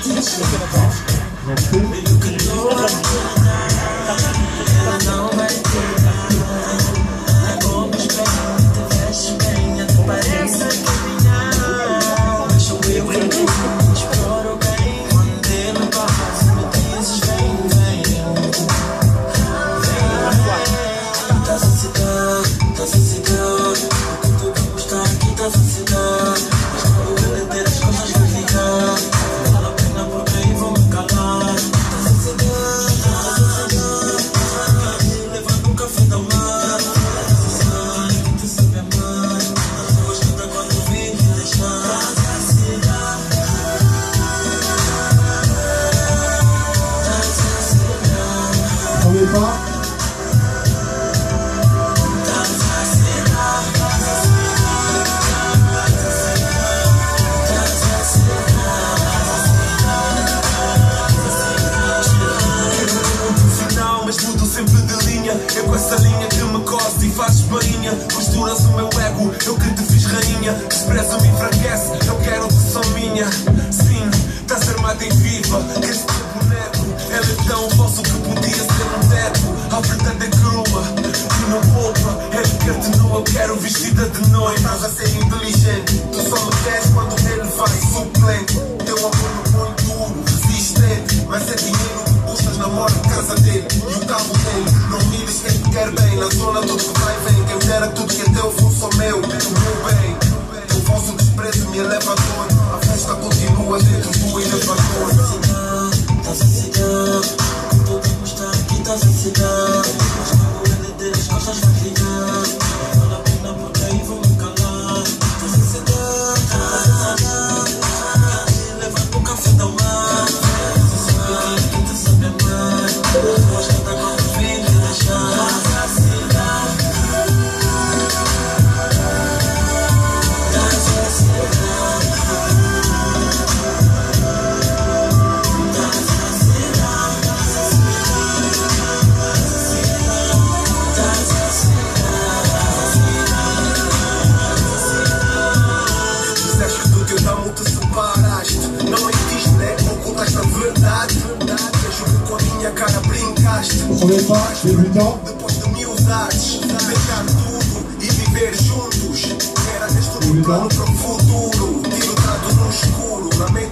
Eu com essa linha que me costa e fazes bainha. Misturas o meu ego, eu que te fiz rainha. Despreza-me e enfraquece, eu quero-te só minha. Sim, estás armada em viva, este teu boneco é tão falso que podia ser um teto. A verdade é crua, que não poupa. Ele quer-te nua, eu quero vestida de noiva. Estás a ser inteligente, tu só me queres quando ele vai suplente. Teu amor não põe duro, resistente. Mas é dinheiro que buscas, namora a casa dele e o carro dele. Não mires quem te quer bem, na zona tudo que vai vem. Quem me dera tudo que é teu fosse só meu, o meu bem. Teu falso desprezo me eleva a dor. A festa continua dentro do elevador. Estás a cigar, quando eu mostrar aqui estás a cigar. Mas quando ele der as costas vai ligar. Vale a pena porque aí vou me calar. Estás a cigar, leva-me um café da mar. Quem te sabe amar, gosta da quando vem te deixar. Estás a cigar, estás a cigar. Te separaste, não existe, né? Ocultaste a verdade. Vejo que com a minha cara brincaste. Depois de me usares, deixar tudo e viver juntos. Era este o plano para o futuro. Tiro dado no escuro, lamento.